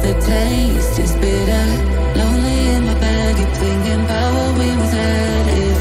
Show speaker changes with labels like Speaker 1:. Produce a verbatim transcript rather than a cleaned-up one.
Speaker 1: The taste is bitter. Lonely in my bed, keep thinking about what we was at.